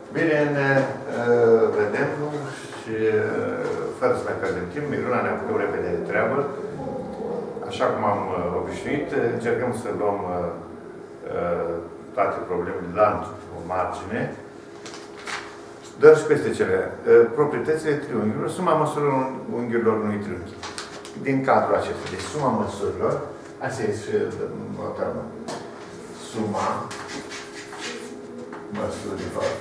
Bine, ne vedem și fără să mai pierdem timp, Miruna ne apucăm repede de treabă. Așa cum am obișnuit, încercăm să luăm toate problemele la margine, doar și peste cele. Proprietățile triunghiurilor, suma măsurilor unghiurilor unui triunghi. Din cadrul acesta. Deci suma măsurilor, asta este suma măsurilor.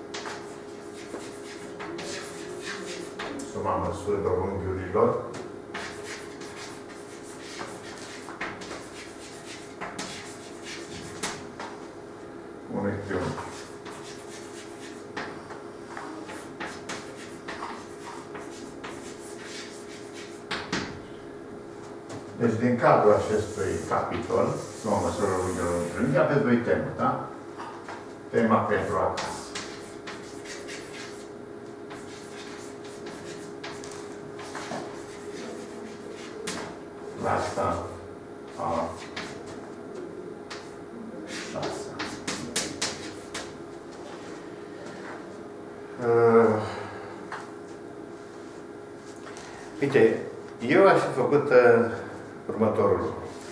Suma măsurilor unghiurilor unui triunghi. Deci, din cadrul acestui capitol, suma măsurilor unghiurilor unui triunghi, aveți doi teme, da? Tema pentru acasă. La asta a 6. Uite, eu aș fi făcut următorul lucru.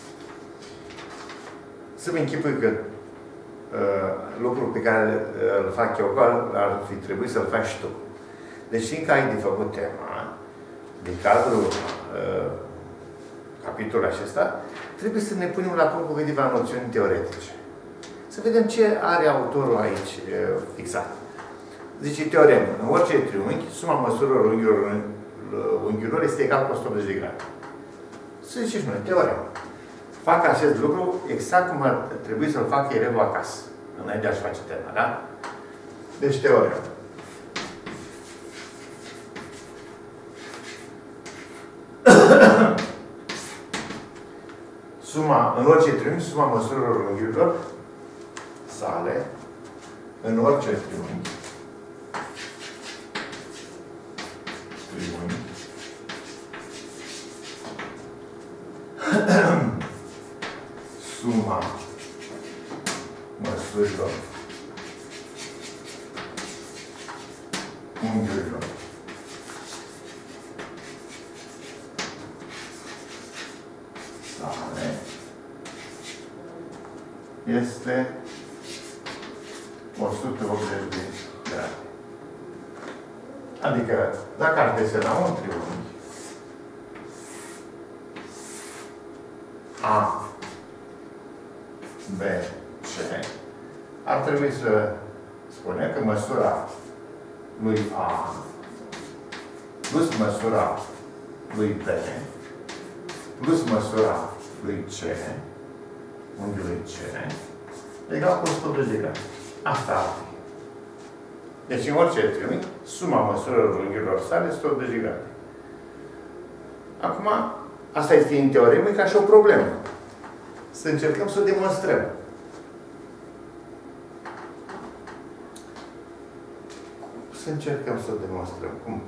Să-mi închipui că lucrul pe care îl fac eu, ar fi trebuit să-l faci și tu. Deci, fiindcă ai de făcut tema, din cadrul capitolul acesta, trebuie să ne punem la punct cu câteva noțiuni teoretice. Să vedem ce are autorul aici fixat. Zice teoremă. În orice triunghi, suma măsurilor unghiurilor este egal cu 180 de grade. Să zice și noi, teoremă. Fac acest lucru exact cum ar trebui să-l facă elevul acasă. Înainte aș face tema, da? Deci, teoremă. În orice triunghi, suma măsurilor unghiurilor sale, în orice triunghi, suma măsurilor unghiurilor sale este 180 de grade. Adică, dacă aș desena un triunghi A, B, C, ar trebui să spunem că măsura lui A plus măsura lui B plus măsura lui C, unghiului C, egal cu 180 de grade. Asta ar fi. Deci, în orice triunghi, suma măsurilor unghiurilor sale este 180 de grade. Acum, asta este în teoremă, ca și o problemă. Să încercăm să o demonstrăm. Să încercăm să o demonstrăm. Cum?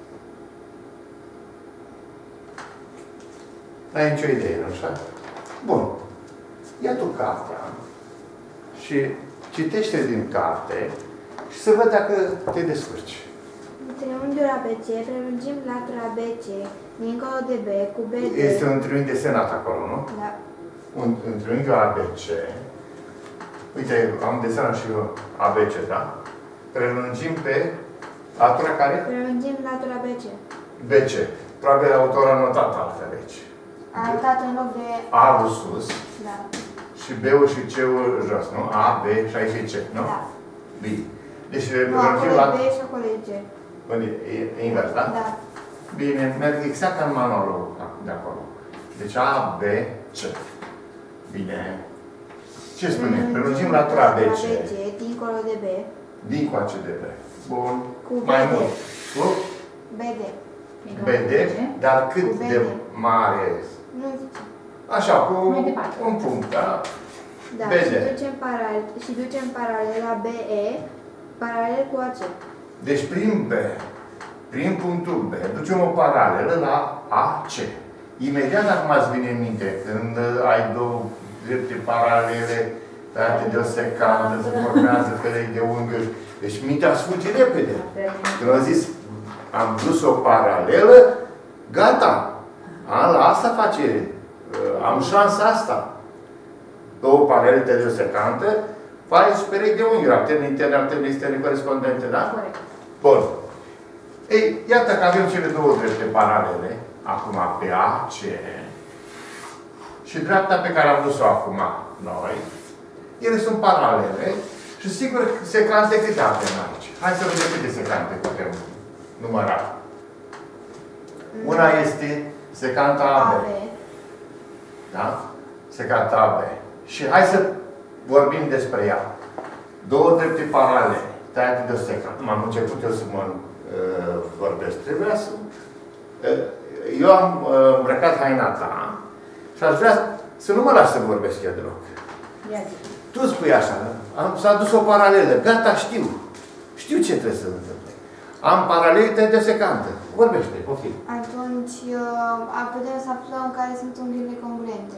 N-ai nicio idee, nu așa? Bun. Ia tu cartea și citește din carte și să văd dacă te descurci. Triunghiul ABC, prelungim latura BC, dincolo de B, cu BD. Este un triunghi desenat acolo, nu? Da. Un triunghi ABC. Uite, am desenat și eu ABC, da? Prelungim pe latura care? Prelungim latura BC. BC. Probabil autorul a notat altfel aici. A notat în loc de A-ul sus. Da. Și B-ul și C-ul jos, nu? A, B și aici e C, nu? Da. Bine. Deci Nu, acolo e B și acolo e C. E invers, da? Da. Bine, merg exact ca în manualul de acolo. Deci A, B, C. Bine. Ce spune? Prelungim latura BC. Dincolo de B. Dincoace de B. Bun. Cu Mai BD. mult. Cu BD. BD, dar cât de mare? Nu zice. Așa, cu un punct, da? Da, BD. și ducem paralela BE, paralel cu AC. Deci prin B, prin punctul B, ducem o paralelă la AC. Imediat acum îți vine în minte, când ai două drepte paralele tăiate de o secantă, se formează perechi de unghiuri. Deci mintea sfuge repede. Când am zis, am dus o paralelă, gata. La asta face, am șansa asta. Două paralele de o secantă, faci perechi de unghiuri, alterne interne, alterne externe, corespondente, da? Corect. Bun. Ei, iată că avem cele două drepte paralele, acum pe AC, și dreapta pe care am dus-o acum noi, ele sunt paralele și sigur secante câte avem aici. Hai să vedem câte secante putem număra. Una este secanta AB. Da? Secanta AB. Și hai să vorbim despre ea. Două drepte paralele, tăiate de o secantă. M-am început eu să mă vorbesc. Trebuia să... Eu am îmbrăcat haina ta și aș vrea să nu mă las să vorbesc eu deloc. Tu spui așa, s-a dus o paralelă, gata, știu. Știu ce trebuie să întâmple. Am paralele de secantă. Vorbește, poftim. Atunci, putem să aflăm care sunt unghiurile congruente.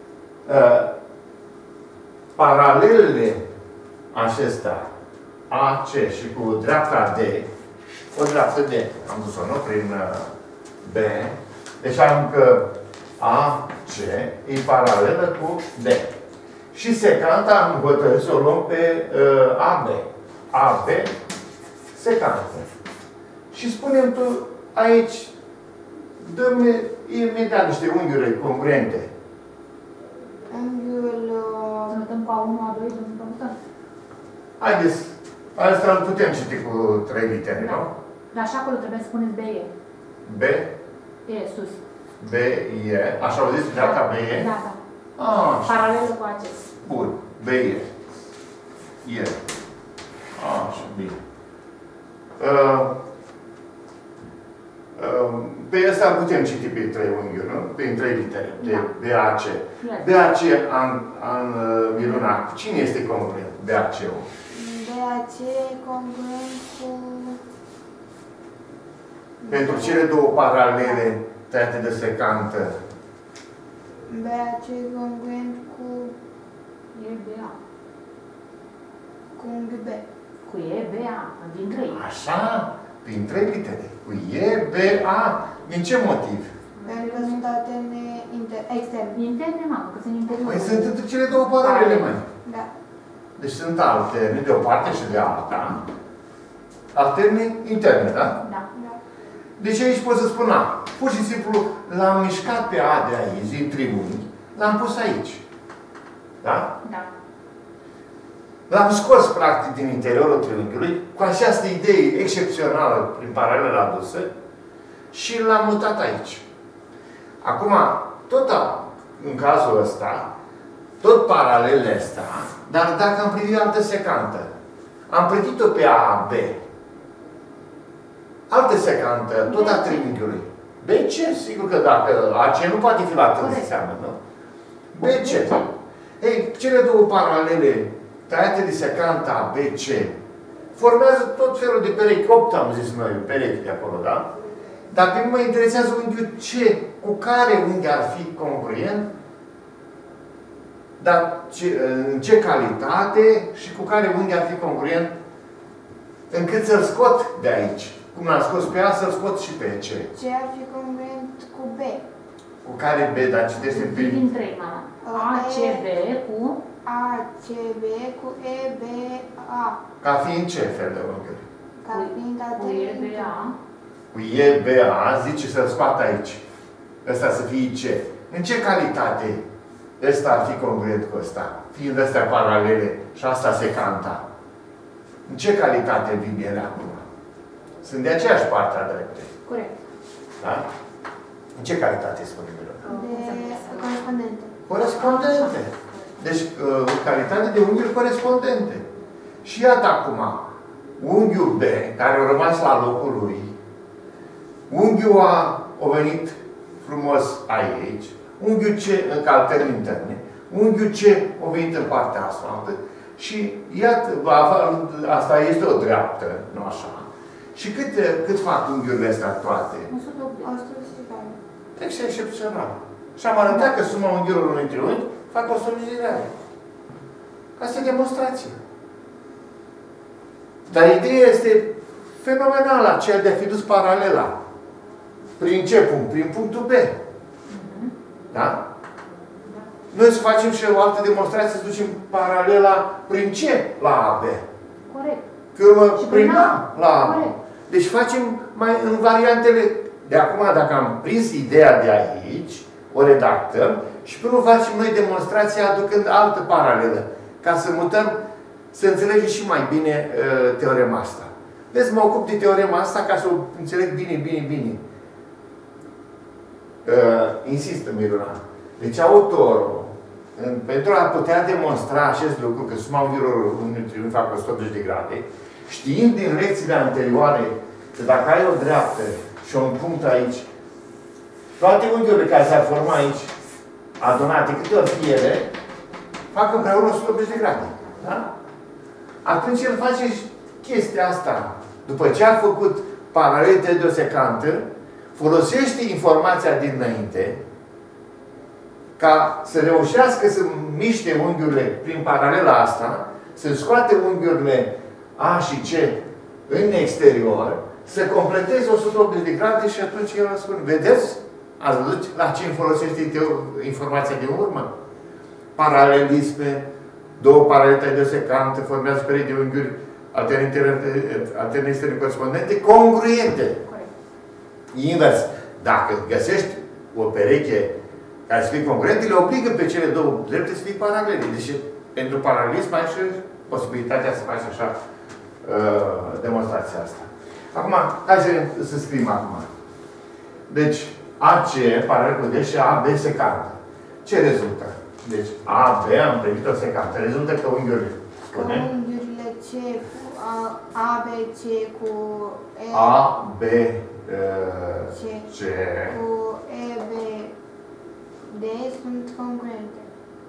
Paralelele acestea, AC și cu dreapta D, o dreaptă D, am dus-o, nu? Prin B. Deci am că AC e paralelă cu D. Și secanta am hotărât să o luăm pe AB. AB, secantă. Și spunem tu aici, dă-mi imediat niște unghiuri congruente. Unghiul... Să notăm cu A1, A2, să notăm. Haideți, asta îl putem citi cu 3 litere, Da. nu? Dar și acolo trebuie să spuneți BE. B, E, sus. B, E. Așa au zis, dreapta B, E? Da, da. Așa. Paralelă cu acest. Bun. B, E. E. Așa, bine. Pe ăsta putem citi pe 3 unghiuri, nu? Pe 3 litere. Pe BAC. BAC an Miruna. Cine este congruent? BAC-ul. BAC congruent cu... Pentru cele două paralele tăiate de secantă. BAC congruent cu... E, BA. cu unghiul B. Cu E, BA. Din 3. Așa? Prin 3 litere. Cu E, B, A. Din ce motiv? Pentru că sunt alterne externe. Interne, mamă, că sunt interior. Păi sunt între cele două paralele, mai. Da. Deci sunt alterne de o parte și de alta. Alterne interne, da? Da. Da. Deci aici pot să spun A. Pur și simplu l-am mișcat pe A de aici, din triunghi, l-am pus aici. Da? Da. L-am scos, practic, din interiorul triunghiului, cu această idee excepțională prin paralela adusă, și l-am mutat aici. Acum, tot în cazul ăsta, tot paralelele astea, dar dacă am privit altă secantă, am privit-o pe AB, altă secantă, tot a triunghiului. BC, sigur că dacă AC nu poate fi la târg, înseamnă, nu? BC. Ei, cele două paralele tăiate de secanta BC formează tot felul de perechi. 8 am zis noi, perechi de acolo, da? Dar pe mine mă interesează unghiul C. Cu care unghi ar fi congruent? Dar în ce calitate și cu care unghi ar fi congruent? Încât să-l scot de aici. Cum l-am scos pe A, să-l scot și pe C. C ar fi congruent cu B. Cu care B, dar citește în prim. Din 3, mama. ACB cu... ACB cu EBA. Ca fiind ce fel de unghiuri? Ca fiind cu EBA. Cu EBA, zice să-l scoată aici. Ăsta să fie C. În ce calitate ăsta ar fi congruent cu ăsta? Fiind astea paralele și asta secanta. În ce calitate vin ele acum? Sunt de aceeași parte a drepte. Corect. Da? În ce calitate spune Miruna? De corespondente. Corespondente. Deci, calitate de unghiuri corespondente. Și iată acum, unghiul B, care a rămas la locul lui, unghiul A a venit frumos aici, unghiul C în alterne interne, unghiul C a venit în partea asfaltă și iată, asta este o dreaptă, nu așa. Și cât fac unghiurile astea toate? 180. Este excepțional. Și am arătat că suma unghiurilor unui triunghi fac 180 de grade. Asta e demonstrație. Dar ideea este fenomenală, aceea de a fi dus paralela. Prin ce punct? Prin punctul B. Da? Noi să facem și o altă demonstrație, să ducem paralela prin ce? La AB. Corect. Pe urmă, Și prin prin A, la A. Corect. Deci facem mai în variantele. De acum, dacă am prins ideea de aici, o redactăm și până facem noi demonstrația aducând altă paralelă. Ca să mutăm, să înțelegem și mai bine teorema asta. Vezi, mă ocup de teorema asta ca să o înțeleg bine. Insistă, Miruna. Deci autorul, pentru a putea demonstra acest lucru, că suma unghiurilor unui triunghi fac 180 de grade, știind din lecțiile anterioare că dacă ai o dreaptă și un punct aici, toate unghiurile care s-ar forma aici, adunate, câte ori fie ele, fac împreună 180 de grade. Da? Atunci el face chestia asta. După ce a făcut paralele de o secantă, folosește informația dinainte ca să reușească să miște unghiurile prin paralela asta, să scoate unghiurile A și C în exterior, să completeze 180 de grade și atunci el spune, vedeți? Ați văzut la ce folosește informația din urmă? Paralelisme, două paralele de o secantă formează perechi de unghiuri alterne externe corespondente congruente. Invers. Dacă găsești o pereche care să fie congruente, le obligă pe cele două drepte să fie paralele. Deci, pentru paralelism ai și posibilitatea să faci așa demonstrația asta. Acum, hai să scriem acum. Deci, AC, paralel cu D și AB secantă. Ce rezultă? Deci, AB, am primit o secantă. Rezultă că unghiurile, spune? Unghiurile C cu ABC cu E. AB, C cu EBD sunt congruente.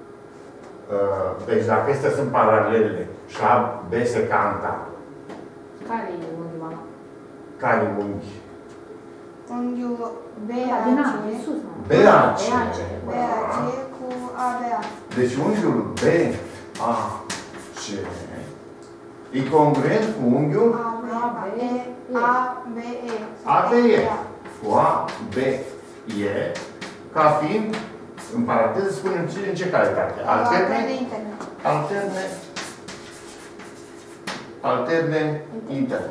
Deci dacă astea sunt paralele și AB secanta, Care e unghiul ăla? care unghi? Unghiul Din A, de BAC. sus, mă. BAC. BAC cu ABA. Deci unghiul BAC e congruent cu unghiul ABE. ABE. Cu ABE. Ca fiind, în paranteză, spunem în ce calitate? Alterne interne.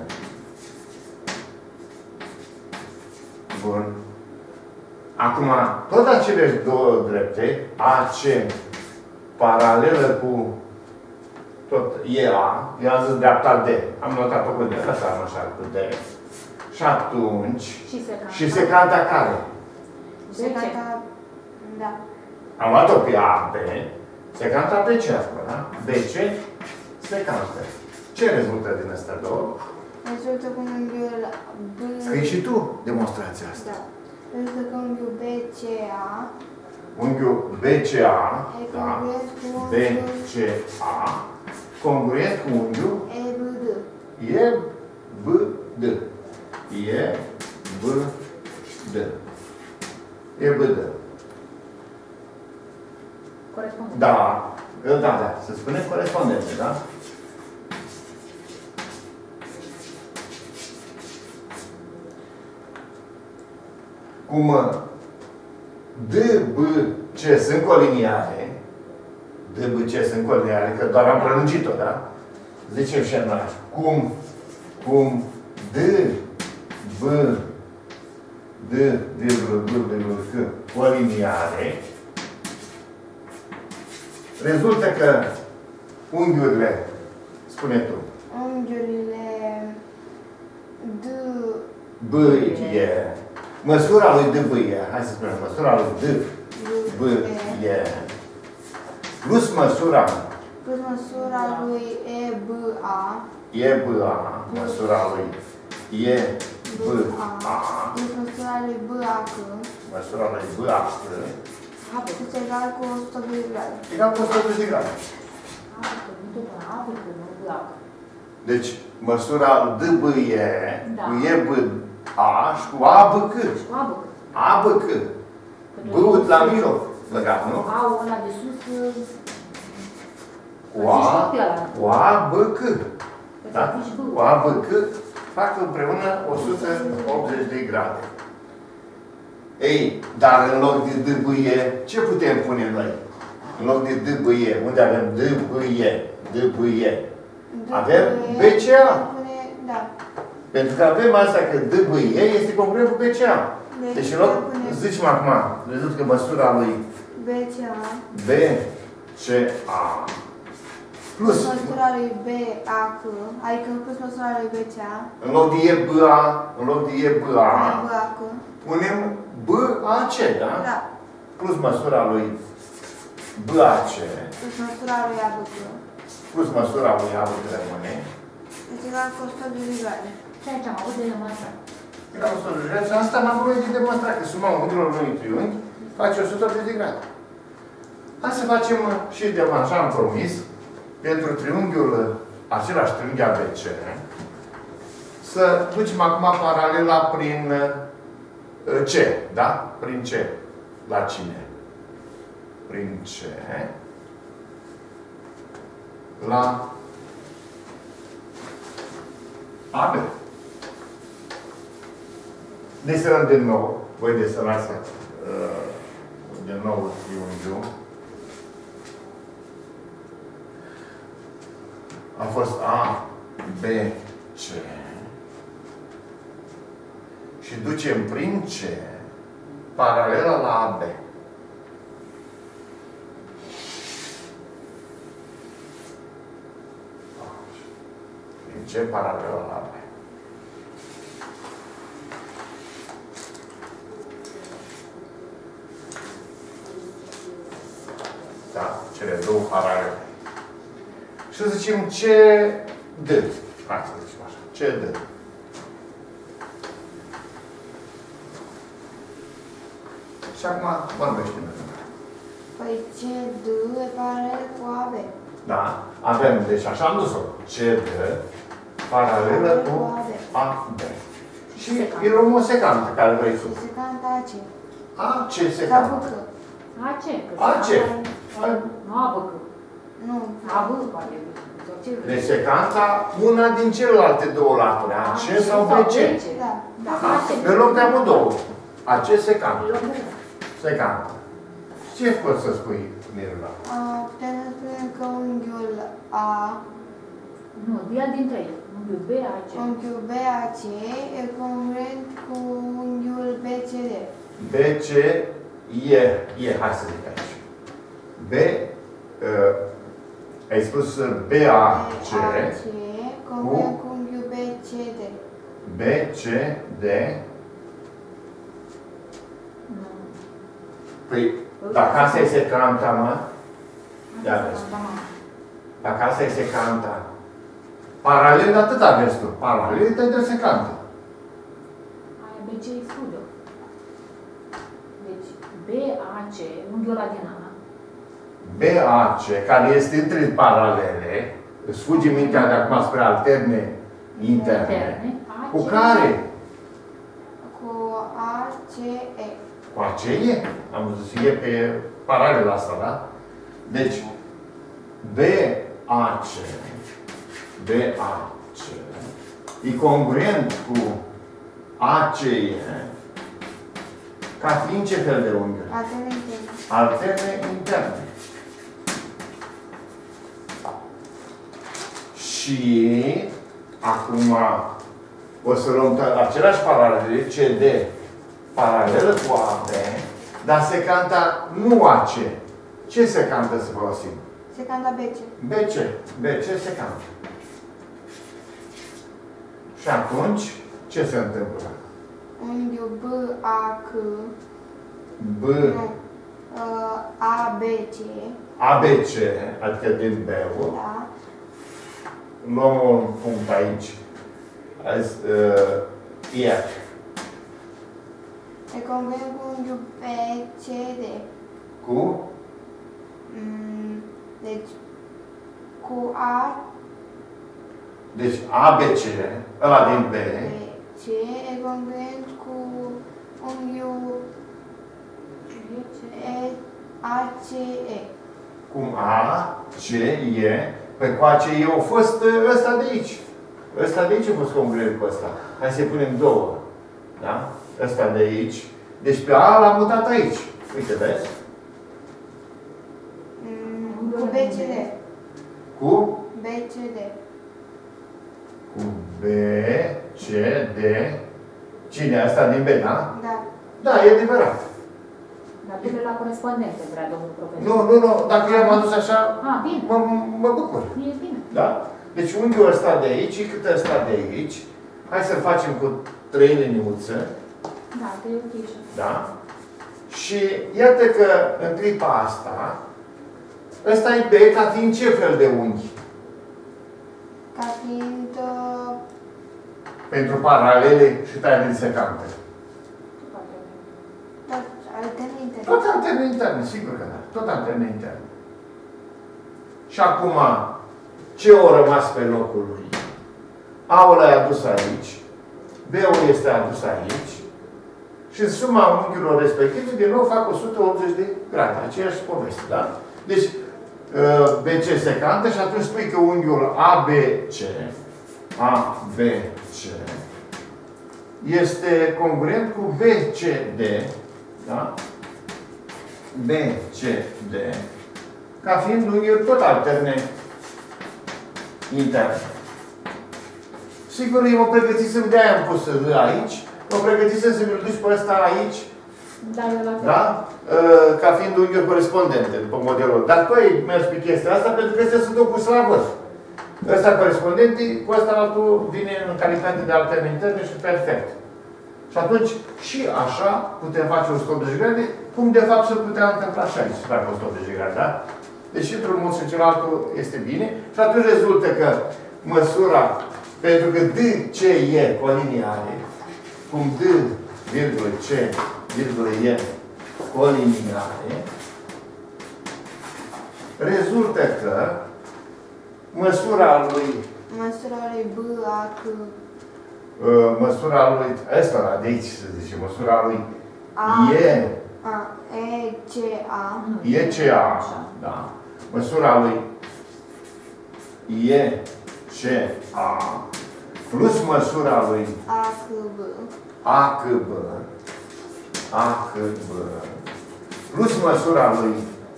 Bun. Acum, tot aceleși două drepte, AC paralelă cu tot EA, eu am zis dreapta D. Am notat-o cu D, lăsam așa cu D. Și atunci, și secanta care? Secanta, da. Am luat-o pe AB, secanta BC acolo, da? BC, secantă. Ce rezultă din astea două? Rezultă cu unghiul B. Scrii și tu demonstrația asta. Da. Rezultă cu unghiul BCA. Unghiul BCA, da? Congruent cu BCA, congruent cu unghiul EBD. EBD. EBD. Corespondent. Da. Da. Să spunem corespondențe, da? Cum D, B, C sunt coliniare, D, B, C sunt coliniare, că doar am prelungit-o, da? Zicem și noi. Cum D, B, C, coliniare, rezultă că unghiurile, spune tu, Unghiurile D. B, E, măsura lui D, B, E, hai să spunem, măsura lui D, B, E, plus măsura lui EBA. EBA, măsura lui EBA, Plus măsura lui BAC. măsura lui BAC, Este egal cu 180 de grade. egal cu 180 de grade. Deci, măsura DBE cu EBA și cu ABC. ABC. B-ul la mijloc, legat, nu? A-ul ăla de sus, Cu O A, B, C. Da? O A, B, C fac împreună 180 de grade. Ei, dar în loc de D, B, E, ce putem pune noi? În loc de D, B, E, unde avem D, B, E, D, B, E? Avem BCA. Da. Pentru că avem asta că D, B, E este congruent cu BCA. Deci în loc, zicem acum, vedeți că măsura lui BCA plus măsura lui BAC, adică plus măsura lui BCA. În loc de EBA, punem BAC, da? Da. Plus măsura lui BAC. Plus măsura lui ABC. Plus măsura lui ABC rămâne. Deci egal cu 180 grade. Ceea ce am avut de demonstrat. Egal cu 180 grade. Și asta n-am voie de demonstrat, că suma unghiurilor unui triunghi face 180 de grade. Hai să facem și de așa am promis, pentru triunghiul, același triunghi ABC, să ducem acum paralela prin C, da? Prin C. La cine? Prin C. La AB. Desenăm din nou. Voi desenați din nou triunghiul. A fost A, B, C. Și ducem prin C paralela la AB. Prin C paralela la AB. Da, cele două paralele. Și să zicem CD. Hai să zicem așa. CD. Și acum vorbește-ne. Păi CD e paralel cu AB. Da. Avem, deci așa am dus-o. CD paralelă cu AB. Și îi luăm o secantă care vrei să. Secanta AC. AC secantă. AC. AC. Nu ABC. Nu. AB poate. Deci secanta, una din celelalte două laturi. AC sau BC. Da. Pe loc de amândouă. AC secantă. Secanta. Ce poți să spui, Mirela? Putem să spunem că unghiul A, Nu, ia dintre ei. Unghiul BAC. unghiul BAC e congruent cu unghiul BCD. BC e, hai să zic aici. Ai spus BAC congruent cu unghiul BCD. BCD. Nu. Păi, dacă asta e secanta, mă, ia vezi. Dacă asta e secanta, paralel atât aveți tu. Paralel te dă secanta. Aia BC exclude. Deci, BAC, unghiul ăla din A. BAC, care este între paralele, îți fugi mintea de acum spre alterne interne, cu care? Cu ACE. Cu ACE? Am zis, e pe paralela asta, da? Deci, BAC e congruent cu ACE ca fiind ce fel de unghiuri? Alterne interne. Alterne interne. Și acum o să luăm aceleași paralele, CD paralelă cu AB, dar secanta nu AC. Ce secantă să folosim? Secanta BC. BC secant. Și atunci, ce se întâmplă? Unghiul BAC. Nu. ABC. ABC, adică din B-ul. Da. Luăm un punct aici. Azi, iar. E congruent cu unghiul BCD. Cu? Deci, cu A. Deci ABC, ăla din B. BC e congruent cu unghiul ACE. Cu Cum A, C, E. Pe coace E a fost ăsta de aici. Ăsta de aici a fost congruent cu ăsta. Hai să-i punem două. Da? Ăsta de aici. Deci pe A l-am mutat aici. Uite, vezi? Cu BCD. Cu? BCD. Cu B, C, D. Cine? Asta din B, da? Da. Da, e adevărat. Dar du-le la corespondente, vrea domnul profesor. Nu. Dacă eu am adus așa, Bine. mă bucur. E bine. Da? Deci unghiul ăsta de aici, cât ăsta de aici. Hai să-l facem cu 3 liniuțe. Da, te e ok și Da? Și iată că în clipa asta, ăsta e B ca fiind ce fel de unghi? Ca fiind... Pentru paralele și taie de secante. alterne interne. Tot antene interne, sigur că da. Tot antene interne. Și acum, ce a rămas pe locul lui? A-ul e adus aici, B-ul este adus aici și în suma unghiurilor respective, din nou, fac 180 de grade. Aceeași poveste, da? Deci, BC secantă și atunci spui că unghiul ABC este congruent cu BCD, da? BCD, ca fiind unghiuri tot alterne interne. Sigur, eu mă pregătisem, de-aia am pus aici, mă pregătisem să mi-l duci pe ăsta aici, da? Ca fiind unghiuri corespondente, după modelul. Dar tu ai mers pe chestia asta pentru că astea sunt opuse la văz. Ăsta corespondente, cu ăsta altul vine în calitate de alterne interne și perfect. Și atunci, și așa putem face 180 de grade, cum de fapt se putea întâmpla și aici, să facă 180 de grade, da? Deci într-un mod și cealaltă este bine. Și atunci rezultă că măsura, pentru că DCE coliniare, cum D, virgulă, C, virgulă, E, coliniare, rezultă că măsura lui măsura lui ăsta de aici, să zice, măsura lui ECA, da. Măsura lui ECA plus măsura lui ACB plus măsura lui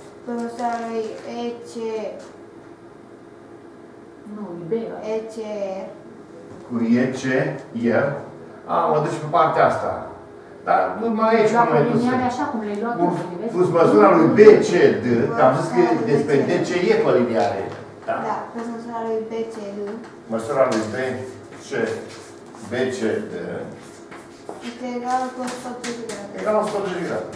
ECR cu ECR. Mă duci pe partea asta. Dar nu mai aici cum ai dus. așa cum le-ai luat. Plus măsura lui BCD, că am zis că despre DCE coliniare. Da, plus măsura lui BCD. Măsura lui BCD este egală cu 180 de grade. Egal la 180 de grade.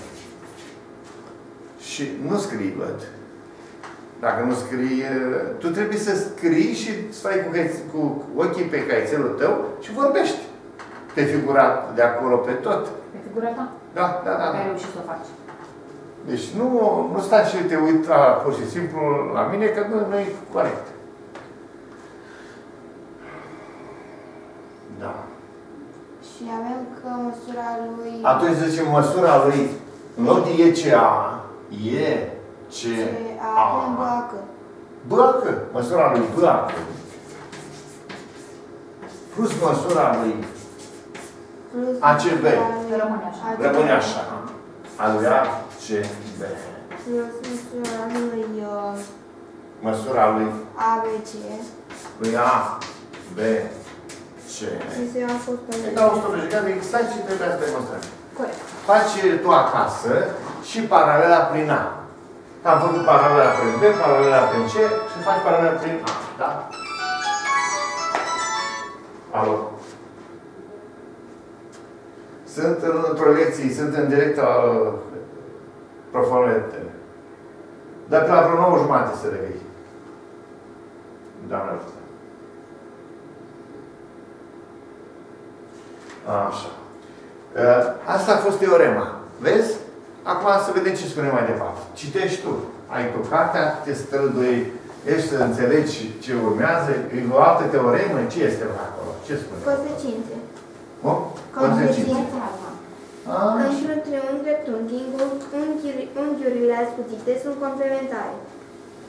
Și nu scrii, văd. Dacă nu scrii, tu trebuie să scrii și să stai cu ochii pe caițelul tău și vorbești. Pe figurat de acolo, pe tot. Pe figurata? Da. Ai reușit să o faci. Deci nu stai și te uita pur și simplu la mine, că nu e corect. Da. Și avem că măsura lui... Atunci zicem măsura lui, în loc de ECA, BAC, măsura lui BAC, plus măsura lui ACB, rămâne așa, a lui ACB, măsura lui ABC, lui ABC, egal 180 de grade, exact ce trebuia să demonstrăm. Corect. Faci tu acasă și paralela prin A. Am făcut paralela prin B, paralela prin C și faci paralela prin A. Da? Alo? Sunt într-o lecție, sunt în direct al profonentele. Dar pe la vreo 9:30 să revii. Doamne ajută. Așa. Asta a fost teorema. Vezi? Acum să vedem ce spune mai departe. Citești tu. Ai tu cartea, te străduiești să înțelegi ce urmează. E o altă teoremă? Ce este acolo? Ce spune? Consecințe. Cum? Consecințe. Într-un triunghi dreptunghi, unghiurile ascuțite sunt complementare.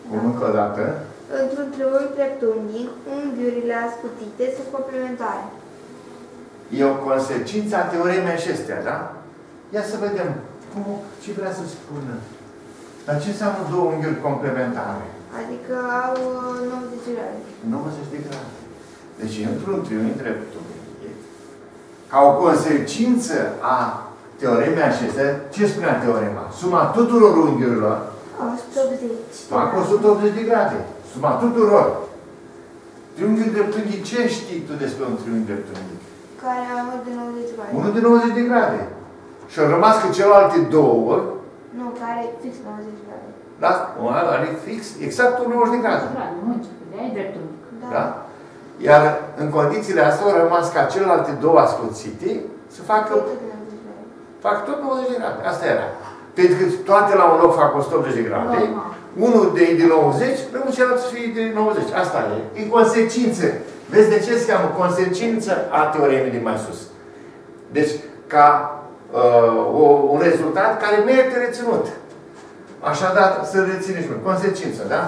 Cum încă o dată? Într-un triunghi dreptunghic, unghiurile ascutite sunt complementare. E o consecință a teoremei acestea, da? Ia să vedem ce vrea să spună. Dar ce înseamnă două unghiuri complementare? Adică au 90 de grade. 90 de grade. Deci, într-un triunghi dreptunghic, ca o consecință a teoremei acestea, ce spunea teorema? Suma tuturor unghiurilor 180. fac 180 de grade. Suma tuturor. Triunghiul dreptunghic, ce știi tu despre un triunghi dreptunghic? Care au unul de 90 de grade. Unul de 90 de grade. Și au rămas că celelalte două, Nu, care e fix 90 de grade. da? Are fix, exact 90 de grade. De-aia e dreptunghic. Da? Iar în condițiile astea au rămas ca celelalte două ascuțite să facă, Tot de 90 de grade. fac tot 90 de grade. Asta era. Pentru că toate la un loc fac 180 de grade. Unul de 90, rămâne celălalt să fie de 90. Asta e. E consecință. Vezi de ce se cheamă consecință a teoremei de mai sus. Deci, ca un rezultat care merită reținut. Așadar, să rețineți mult. Consecință, da?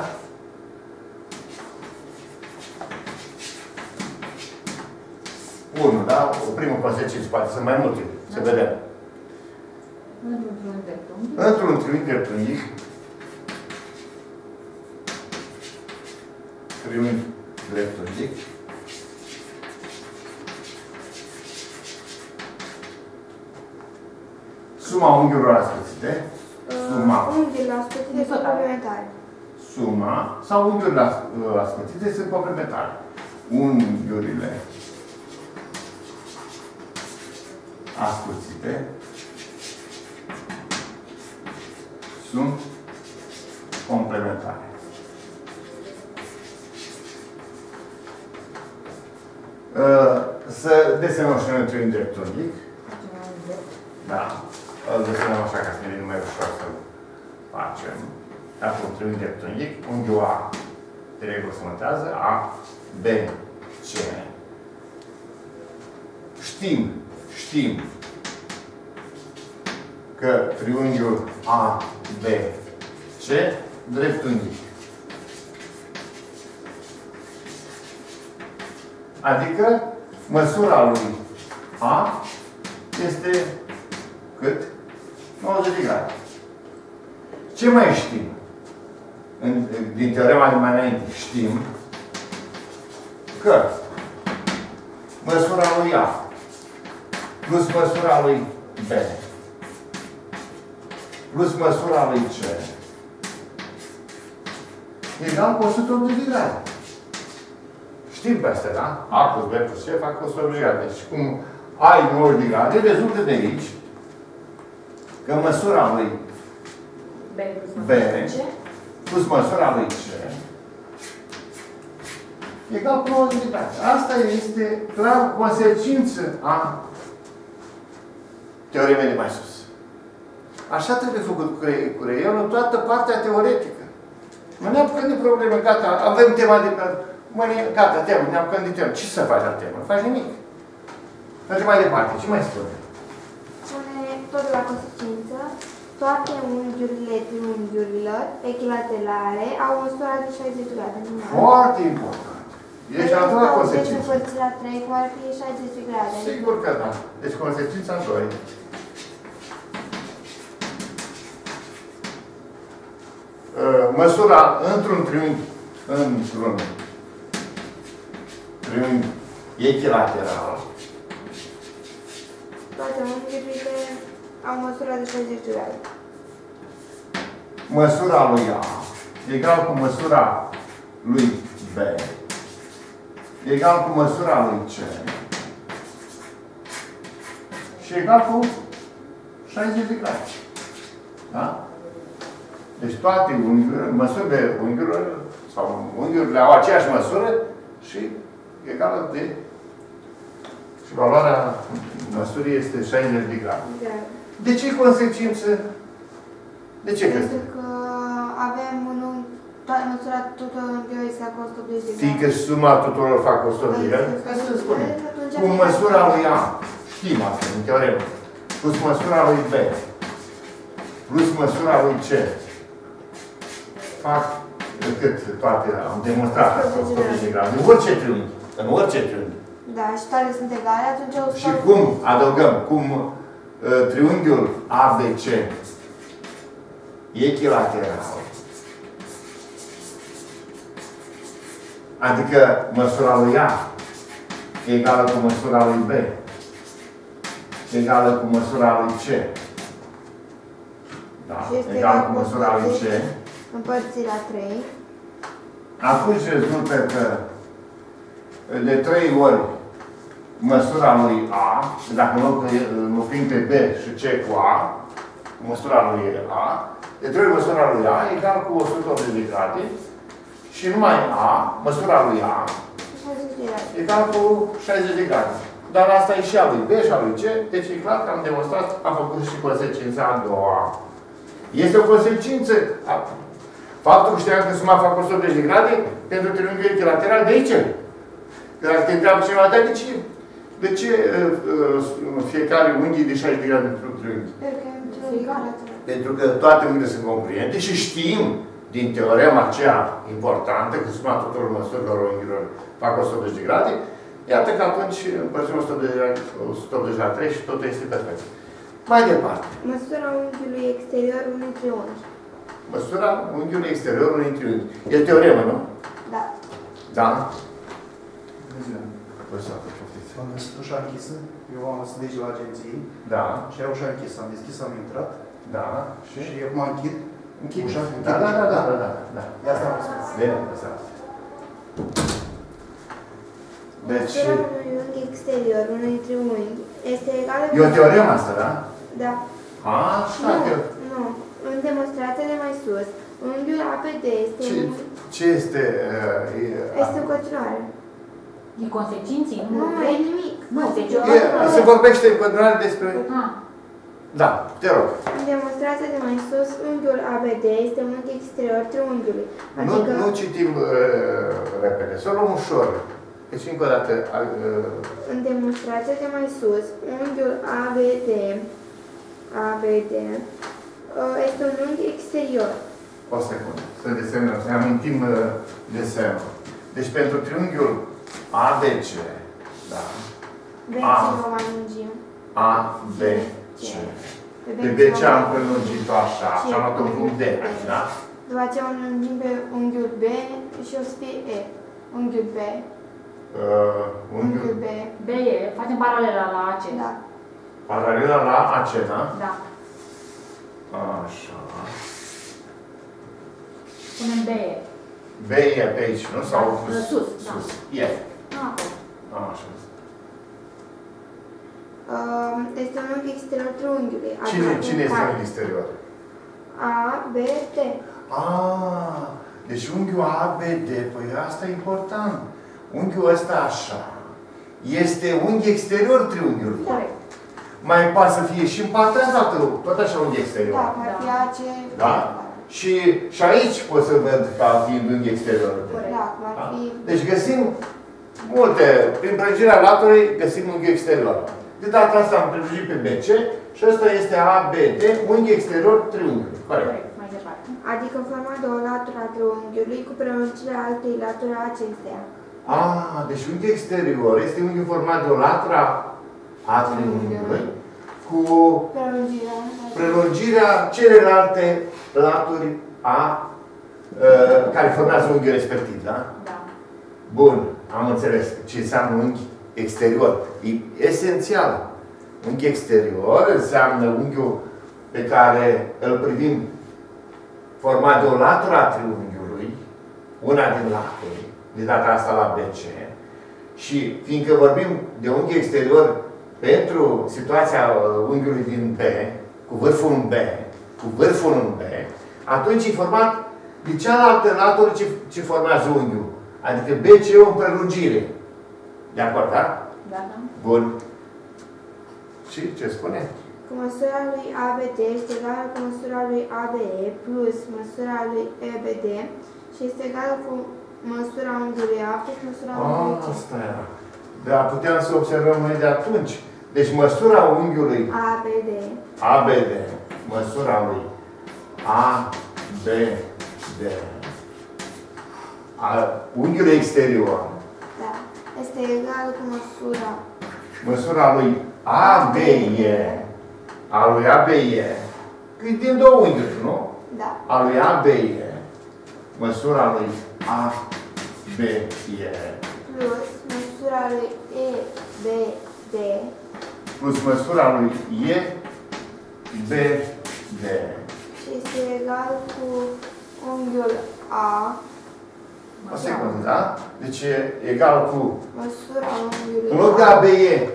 Unul, da? O primă consecință, poate sunt mai multe. Să vedem. Într-un triunghi dreptunghic. Într-un triunghi dreptunghic, suma unghiurilor ascuțite, unghiurile ascuțite sunt complementare. Suma sau unghiurile ascuțite sunt complementare. Unghiurile ascuțite sunt complementare. Să desenăm și noi un triunghi dreptunghic. Da. Îl desenăm așa ca să ne vină mai ușor să-l facem. Dacă un triunghi dreptunghic, unghiul A de regulă se notează A, B, C. Știm că triunghiul A, B, C dreptunghic. Adică măsura lui A este cât? 90 de grade. Ce mai știm? Din teorema de mai înainte știm că măsura lui A plus măsura lui B plus măsura lui C egal cu 180 de grade. Știm pe astea, da? A plus B plus C fac 180 de grade. Deci cum ai 90 de grade, rezultă de aici că măsura lui B plus măsura lui C egal cu 90 de grade. Asta este clar consecință a teoremei de mai sus. Așa trebuie făcut cu creionul toată partea teoretică. Nu ne apucăm de probleme, gata, avem tema de pe... Gata, temă, ne apucăm de temă. Ce să faci la temă? Nu faci nimic. Mergem mai departe. Ce mai spune? Spune tot la consecință, toate unghiurile triunghiurilor echilaterale au o măsură de 60 de grade. Foarte important. Deci a doua consecință. Deci împărțirea 3 cu ar fi 60 de grade. Sigur că da. Deci consecința 2. Măsura într-un triunghi echilateral. Toate unghiurile au măsura de 60 de grade. Măsura lui A egal cu măsura lui B egal cu măsura lui C și egal cu 60 de grade. Da? Deci toate unghiurile, măsurile unghiurilor, sau unghiurile au aceeași măsură și egală de... Și valoarea măsurii este 60 de grade. De ce consecință? De ce crezi? Pentru că avem măsura tuturor unghiurilor este la 180 de grade. Fiindcă suma tuturor fac 180 de grade? Ca să spunem. Cu măsura lui A, știm asta, în teoremă. Plus măsura lui B. Plus măsura lui C. Fac decât toate, am demonstrat 180 de grade. În orice triunghi. În orice triunghi. Da, și toate sunt egale, atunci o Și cum adăugăm? Cum triunghiul ABC echilateral, adică măsura lui A egală cu măsura lui B, egală cu măsura lui C. Da? Egală cu măsura lui C. Împărțit la 3. Atunci rezultă că de 3 ori măsura lui A, și dacă înlocuim pe B și C cu A, măsura lui A, de 3 ori măsura lui A egal cu 180 de grade și numai A, măsura lui A, egal cu 60 de grade. Dar asta e și a lui B și a lui C, deci e clar că am demonstrat, am făcut și consecința a doua. Este o consecință. Faptul că știam că suma fac 180 de grade pentru triunghiul echilateral de aici. Dacă te întreabă cineva, dar de ce fiecare unghi de 60 de grade pentru triunghi? Pentru că toate unghiile sunt congruente și știm din teorema aceea importantă că suma tuturor măsurilor unghiilor fac 180 de grade, iată că atunci împărțim 180 la 3 și totul este perfect. Mai departe. Măsura unghiului exterior unui triunghi. Măsura unghiului exterior unui triunghi. E teoremă, nu? Da. Da? Am găsit ușa închisă, eu am lăsat de aici la agenție. Da. Și aia ușa închisă, am deschis, am intrat. Da. Și acum închid. Închid. Ușa, Da. De asta am spus. Bine, asta. Deci... Măsura unui unghi exterior unui triunghi este egală cu... E o teoremă asta, da? Da. Așa. Nu. În demonstrațiile mai sus, unghiul ABD este... Ce este... Este în continuare. E consecinții? Nu, e nimic. Nu, deci... Se vorbește în continuare despre... Da, te rog. În demonstrația de mai sus, unghiul ABD este un unghi exterior triunghiului. Adică... Nu citim repede, să o luăm ușor. Deci, încă o dată... În demonstrația de mai sus, unghiul ABD este un unghi exterior. O secundă, să desenăm, să amintim desenul. Deci, pentru triunghiul ABC, da? BC-ul o alungim. ABC. Pe BC am prelungit-o așa, și am luat un punct D aici, da? După aceea o alungim pe unghiul B și o să fie E. Unghiul B. Unghiul B. B e, facem paralela la AC. Da. Paralela la AC, da? Da. Așa. Punem B e. B e pe aici, nu? Sau sus, sus. da. E. Așa. Este un unghi exterior triunghiului. Cine este unghiul exterior? ABD. Deci unghiul ABD, păi asta e important. Unghiul ăsta așa este unghi exterior triunghiului. Corect. Mai poate să fie și în partea asta, tot așa unghi exterior. Da, ar fi AC. Da? Și aici pot să văd ca fiind unghi exterior. Da, ar fi... Deci găsim multe, prin prelungirea laturii găsim unghi exterior. De data asta am prelungit pe BC și ăsta este ABD, unghi exterior triunghiului. Corect, mai departe. Adică forma de o latură a triunghiului cu prelungirea altei laturi a acesteia. Deci unghiul exterior este unghiul format de o latură a triunghiului cu prelungirea celelalte laturi care formează unghiul respectiv, da? Da. Bun, am înțeles ce înseamnă unghi exterior. E esențial. Unghi exterior înseamnă unghiul pe care îl privim format de o latură a triunghiului, una din laturi, de data asta la BC, și fiindcă vorbim de unghi exterior pentru situația unghiului din B, cu vârful în B, cu vârful în B, atunci e format de cealaltă latură ce formează unghiul. Adică BC e o prelungire. De acord, da? Da. Bun. Și ce spune? Cu măsura lui ABD este egală cu măsura lui ABE plus măsura lui EBD și este egală cu măsura unghiului A plus măsura unghiului C. Asta era. Dar puteam să observăm noi de atunci. Deci măsura unghiului ABD, măsura lui ABD unghiul exterior. Da. Este egal cu Măsura lui ABE. A lui ABE. Că e din două unghiuri, nu? Da. A lui ABE. Măsura lui ABE. Plus măsura lui EBD. Plus măsura lui EBD. Și este egal cu unghiul A. O secundă, da? Deci e egal cu... Măsura unghiului În loc de ABE,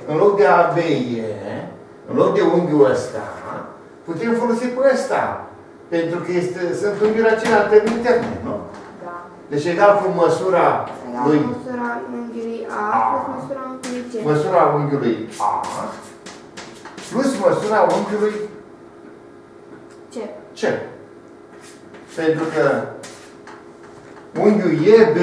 în loc de unghiul ăsta, putem folosi pe ăsta. Pentru că sunt unghiuri acelea termen interne, nu? Da. Deci egal cu măsura lui... Măsura unghiului A plus măsura unghiului C. Măsura unghiului A plus măsura unghiului C. C. Pentru că unghiul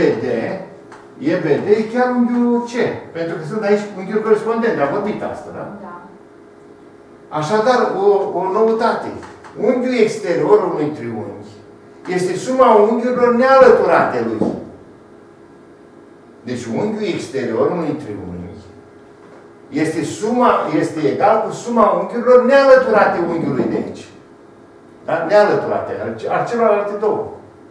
EBD e chiar unghiul C. Pentru că sunt aici unghiuri corespondente. Am vorbit asta, da? Da. Așadar, o noutate. Unghiul exterior unui triunghi este suma unghiurilor nealăturate lui. Deci unghiul exterior unui triunghi este egal cu suma unghiurilor nealăturate unghiului de aici. Da? Nealăturate, al celorlalte două.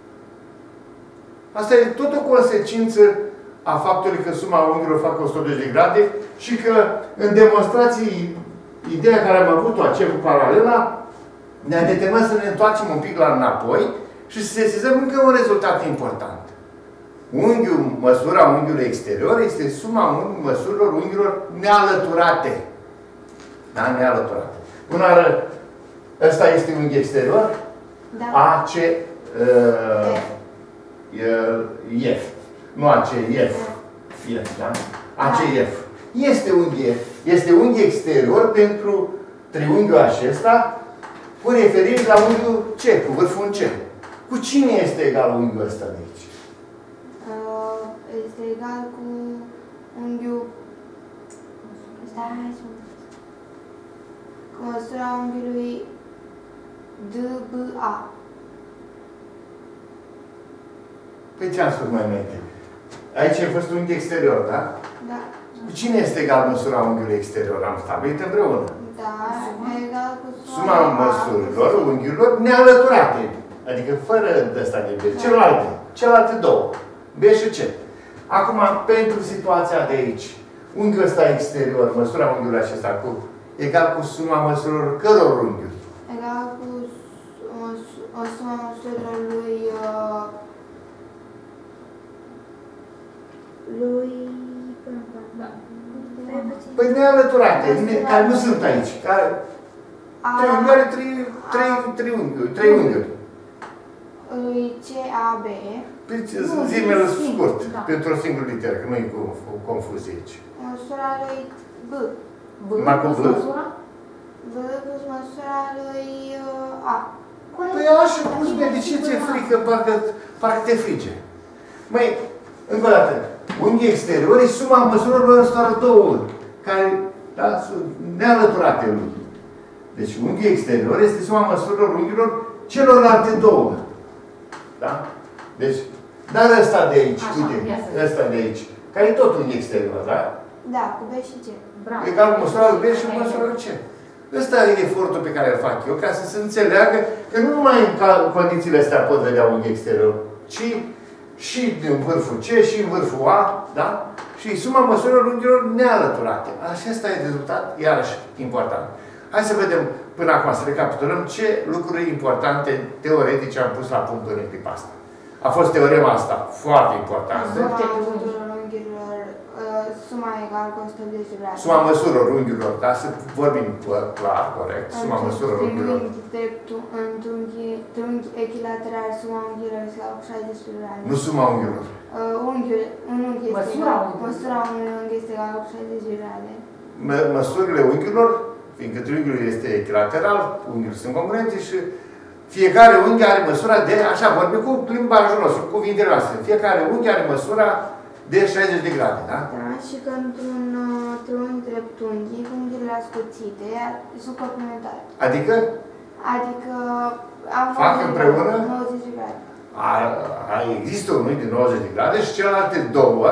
Asta e tot o consecință a faptului că suma unghiurilor fac 180 de grade și că în demonstrații, ideea care am avut-o, aceea cu paralela, ne-a determinat să ne întoarcem un pic la înapoi și să sesizăm încă un rezultat important. Măsura unghiului exterior este suma măsurilor unghiurilor nealăturate. Da? Nealăturate. Până oară, ăsta este unghi exterior? Da. AC F. Nu AC F. F, da? AC F. Este unghi exterior pentru triunghiul acesta cu referire la unghiul C, cu vârful în C. Cu cine este egal unghiul ăsta de aici? Este egal cu unghiul... cu măsura unghiului DBA. Păi ce am spus mai înainte? Aici a fost unghi exterior, da? Da. Cu cine este egal măsura unghiului exterior? Am stabilit împreună. Da, egal cu Suma măsurilor unghiurilor nealăturate. Adică fără ăsta de B. Celelalte două. B și C. Acum, pentru situația de aici, unghiul ăsta exterior, măsura unghiului acesta, egal cu suma măsurilor căror unghiuri? Egal cu suma măsurilor lui... Da. Păi nealăturate, care nu sunt aici. Triunghiul are trei unghiuri. Lui CAB. Păi zi-mi scurt, pentru o singură literă, că nu e confuzie aici. Măsura lui B. Numai cu B? B plus măsura lui A. Păi așa, Cuzme, de ce ți-e frică? Parcă te frige. Măi, încă o dată, unghiul exterior e suma măsurilor ăstora două, care sunt nealăturate lui. Deci unghiul exterior este suma măsurilor unghiilor celorlalte două. Da? Deci, dar ăsta de aici, așa, uite, ăsta de aici, care e tot unghi exterior, da? Da, cu B și C. Bravo. Egal cu măsura lui B și măsura lui C. Ăsta e efortul pe care îl fac eu, ca să se înțeleagă că nu numai în condițiile astea pot vedea unghi exterior, ci și în vârful C și în vârful A, da? Și suma măsurilor unghiilor nealăturate. Acesta e rezultat, iarăși, important. Hai să vedem, până acum, să recapitulăm ce lucruri importante, teoretice, am pus la punct în clipa asta. A fost teorema asta foarte importantă. Suma egal cu 180 de grade. Suma măsurilor unghiurilor, da? Să vorbim clar, corect. Suma măsurilor unghiurilor. Într-un triunghi echilateral, suma unghiurilor este egal cu 60 de grade. Nu suma unghiurilor. Un unghi este egal, măsura unui unghi este egal cu 60 de grade. Măsurile unghiurilor, fiindcă triunghiul este echilateral, unghiurile sunt congruente și fiecare unghi are măsura de, așa, vorbim cu limbajul nostru, cu cuvintele noastre. Fiecare unghi are măsura de 60 de grade, da? Da, și că într-un triunghi dreptunghi, unghiurile ascuțite sunt complementare. Adică? Adică fac împreună 90 de grade. Există un unghi de 90 de grade și celelalte două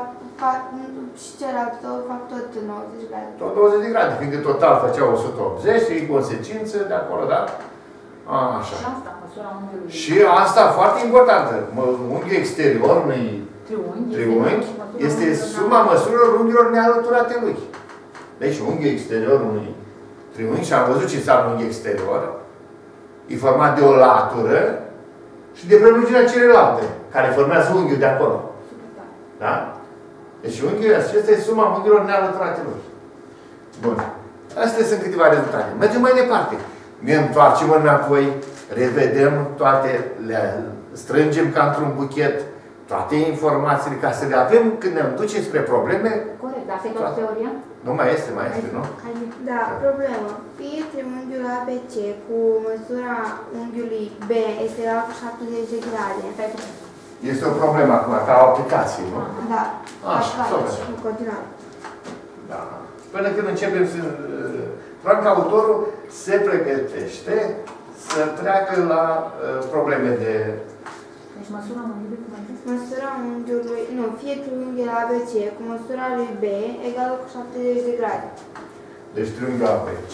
și celălalt două fac tot 90 de grade. tot 20 de grade, fiindcă total făceau 180 și e consecință de acolo, da? Așa. Și asta, măsura unghiului. Și asta foarte importantă. Unghiul exterior unui triunghi este suma măsurilor unghiilor nealăturate lui. Deci unghiul exterior unui triunghi, și am văzut ce înseamnă unghi exterior, e format de o latură și de prelungirea celelalte, care formează unghiul de acolo. Da? Deci unghiul acesta este suma unghiilor nealăturate lui. Bun. Astea sunt câteva rezultate. Mergem mai departe. Ne întoarcem înapoi, revedem toate, le strângem ca într-un buchet, toate informațiile, ca să le avem când ne ducem spre probleme. Corect, dar asta e tot teoria? Nu, mai este, nu? Da, problemă. Fie triunghiul ABC cu măsura unghiului B este egal cu 70 de grade. Este o problemă acum, ca o aplicație, nu? Da. Așa, în continuare. Da. Până când începem să... Probabil că autorul se pregătește să treacă la probleme de... Deci măsura unghiului, cum ai zis? Măsura unghiului, nu, fie triunghiul ABC cu măsura lui B egală cu 70 de grade. Deci triunghiul ABC,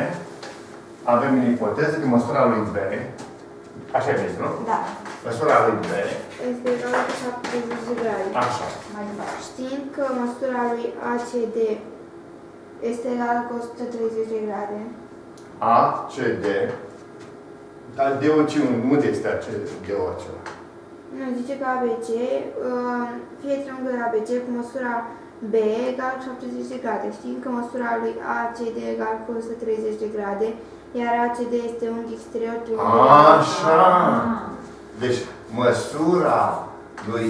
avem în ipoteză că măsura lui B, așa e zis, nu? Da. Măsura lui B este egală cu 70 de grade. Așa. Mai departe. Știind că măsura lui ACD este egală cu 130 de grade. ACD, dar DO unde este DO acela? Nu, zice că ABC, fie triunghiul ABC cu măsura B egal cu 70 de grade. Știm că măsura lui ACD egal cu 130 de grade, iar ACD este unghi exterior triunghiul. Așa! Deci, măsura lui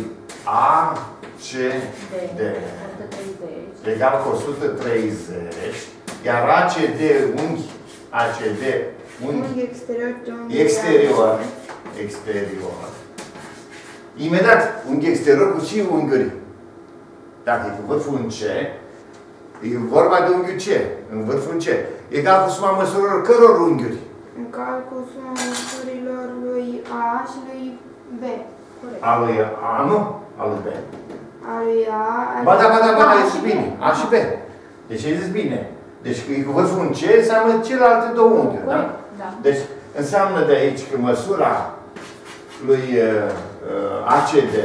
ACD egal cu 130, iar ACD, unghi exterior triunghiul. Exterior. Imediat, unghi exterior cu ce unghiuri? Dacă e cu vârful în C, e vorba de unghiul C, în vârful C. Egal cu suma măsurilor căror unghiuri? Egal cu suma măsurilor lui A și lui B. Corect. A lui A, nu? A lui B. A lui A... Ba da, ai zis bine. A și B. Deci ai zis bine. Deci că e cu vârful în C, înseamnă celelalte două unghiuri, da? Da. Deci înseamnă de aici că măsura lui ACD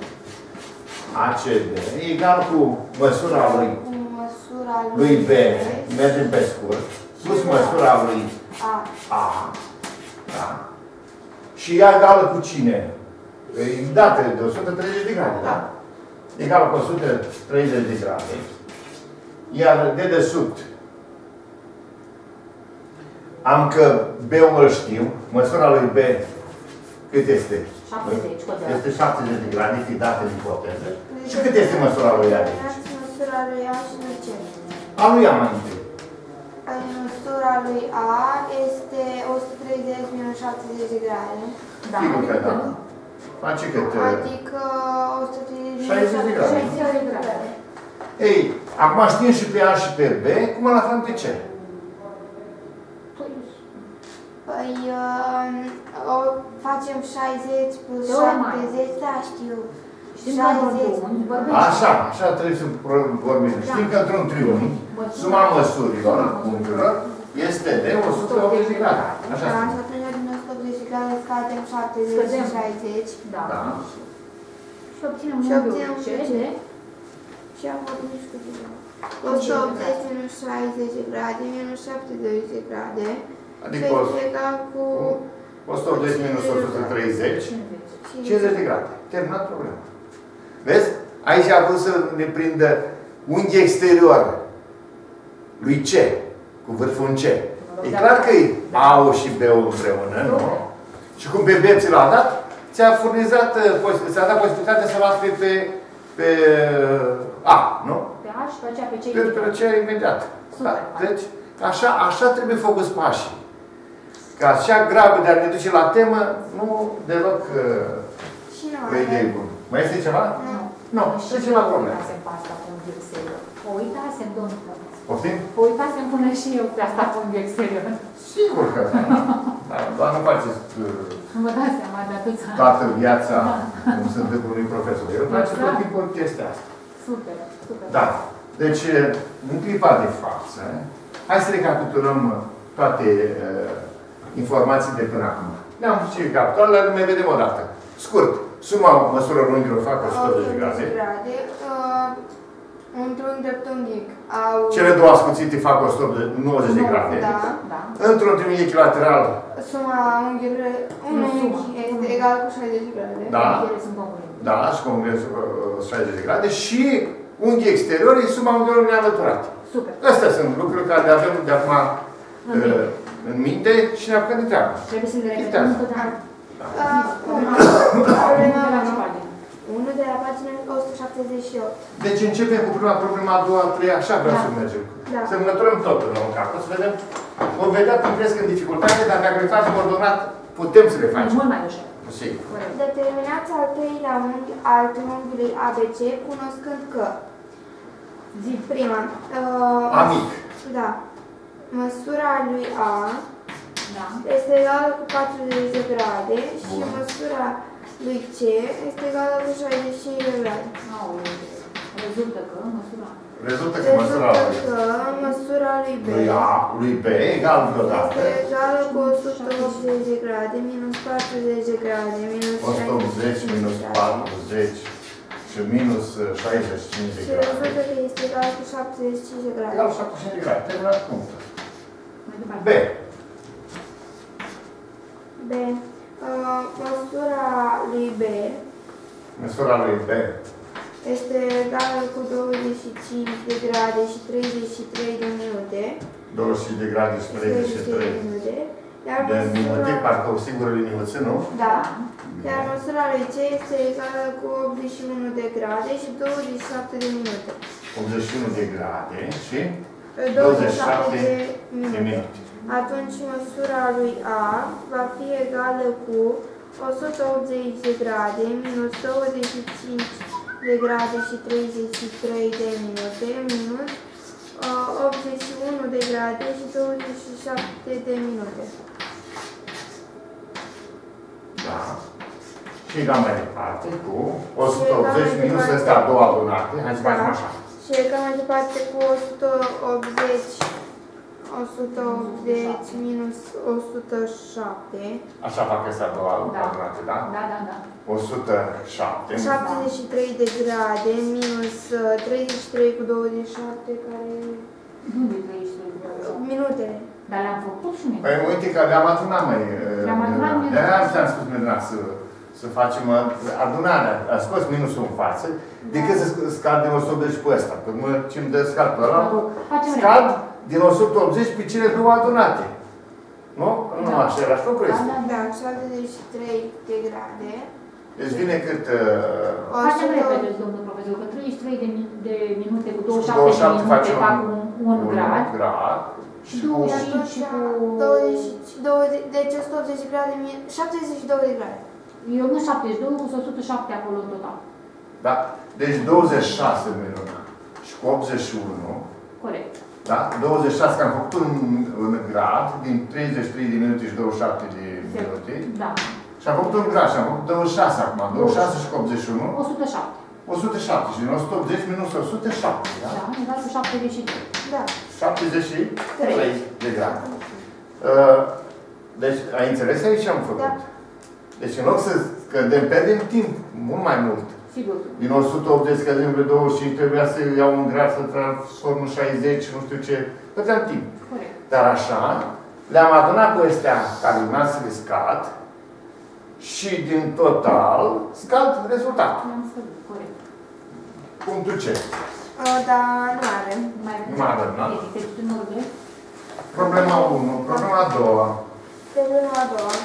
e egal cu măsura lui B, mergem pe scurt, plus măsura lui A, da? Și ea egală cu cine? E dată de 130 de grade, da? Egală cu 130 de grade. Iar dedesubt am că B-ul îl știu, măsura lui B cât este? 70, corect. Este 70 de grade, fi dată în ipoteză. Și cât este măsura lui A? Măsura lui A și lui C. A lui A mai întâi. Măsura lui A este 130 minus 70 de grade. Da. Sigur că da. Face cât? Adică 130 60 de grade. 60 de grade. Ei, acum știm și pe A și pe B, cum îl aflăm pe C? Păi, o facem 60 plus 70, da, știu. Știm că într-un triunghi vorbim. Așa trebuie să vorbim. Știm că într-un triunghi, suma măsurilor unghiurilor este de 180 de grade. Așa Da, spune. și atunci din 180 de grade scadem 70 și 60. Da. Da. Și obținem Și obținem unghiul C C. de... Și am vorbit și cu tine. 180 minus 60 de grade minus 70 de grade. Adică Și este egal cu 180 minus 130, 50 de grade. Terminat problema. Vezi? Aici a vrut să ne prindă unghi exterior lui C, cu vârful în C. E clar că e A-ul și B-ul împreună, nu? Și cum pe B ți l-a dat, ți-a furnizat, ți-a dat posibilitatea să-l afli pe A, nu? Pe A și pe aceea pe C. Pe C imediat. Da? Deci, așa trebuie făcut pașii. Ca așa grabă de a ne duce la temă, nu deloc o idee bună. Mai este ceva? Nu. Nu, trecem la probleme. Uitasem pe asta cu unghiul exterior. O uitasem, domnul. Poftim? O uitasem până și eu pe asta cu unghiul exterior. Sigur că da. Da, doar nu faceți Nu vă dați seama de atâția. toată viața cum se întâmplă unui profesor. El face tot timpul chestia asta. Super, super. Da. Deci, în clipa de față, hai să recapitulăm toate informații de până acum. Ne-am și recapitulat, le mai vedem o dată. Scurt, suma măsurării unghiilor fac 180 de grade. Un triunghi dreptunghic au... Cele două ascuțite fac 190 de grade. Da. Da. Într-un triunghi echilateral, Suma unghiurilor, un unghi este egal cu 60 de grade. da, Ele sunt congruente. da, și congres 60 de grade și unghii exteriori, suma unghiilor nealăturate. Super. Astea sunt lucruri care le avem de acum în minte și ne apucăm de treabă. Trebuie să le repetăm întotdeauna. Problema 1 de la pagina 178. Deci începem cu prima problemă, a doua, a treia, așa vreau să mergem. Da. Să înlăturăm totul la un capăt, să vedem. Vom vedea cum cresc în dificultate, dar dacă le facem ordonat, putem să le E facem. mult mai ușor. Sigur. Determinați al treilea unghi al triunghiului ABC, cunoscând că Zi. prima, Amic. da, măsura lui A Da. este egală cu 40 de grade și Bun. măsura lui C este egală cu 65 de grade. Rezultă că măsura. Rezultă că măsura Măsura lui B lui B egal deodată. este egală cu 180 de grade minus 40 de grade minus 180 minus 40 și minus 65 de și grade. rezultă că este egal cu 75 de grade. Egal 75 de grade. Terminat punctul. Mai departe. B. B. Măsura lui B Măsura lui B este egală cu 25 de grade și 33 de minute. 25 de grade și 33 de minute. Iar de minute, măsura, parcă o singură liniuță, nu? da, iar măsura lui C este egală cu 81 de grade și 27 de minute. 81 de grade și 27 de de minute. minute. Atunci măsura lui A va fi egală cu 180 de grade minus 25 de grade și 33 de minute minus 81 de grade și 27 de minute. Da. Și egal mai departe cu 180 minus astea două adunate. Hai să facem așa. Și egal mai departe cu 180 minus 107. Așa fac astea două adunate, da? Da, da, da. 107. 73 de grade minus 33 cu 27, care... Nu de 33. minutele. Dar le-am făcut și noi. Păi uite că le-am adunat mai... Le-am adunat minus. De-aia ți-am spus, Mirna, să facem adunarea. A scos minusul în față, decât să scad din 180 pe ăsta. Că mă ce-mi dă calculatorul, scad din 180 pe cele două adunate. Nu? Nu, așa era și lucrul este. Da, 73 de grade. Deci vine cât... Facem repede, domnul profesor, că 33 de minute cu 27 de 27 minute facem fac un grad. Și cu... Și cu... 20, deci 180 de grade, 72 de grade. Eu nu 72, cu 107 acolo în total. Da? Deci 26 minute și cu 81. Corect. Da? 26, că am făcut un grad din 33 de minute și 27 de minute. Da. Și am făcut un grad și am făcut 26 acum. 26 și cu 81. 107. 107 și din 180 minus 107, da? Da, egal cu 73. Da. 73 de grade. Deci, ai înțeles aici ce am făcut? Da. Deci, în loc să scădem, pierdem timp mult mai mult. Sigur. Din 180 scădem pe 25, trebuia să iau un grad, să transform în 60, nu știu ce. Pierdeam timp. Corect. Dar așa, le-am adunat pe astea care urma să le scad și din total scad rezultatul. Le-am scăzut, corect. Punctul C. Da, nu are. Nu mai avem, da? Este în ordine. Problema 1, problema 2. Problema a doua.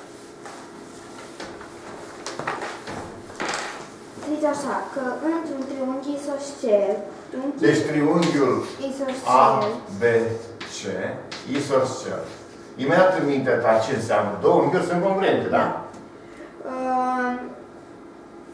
Zice așa, că într-un triunghi isoscel, Deci triunghiul isoscel, A, B, C, isoscel. Imediat în mintea ta ce înseamnă? Două unghiuri sunt congruente, da? unghiul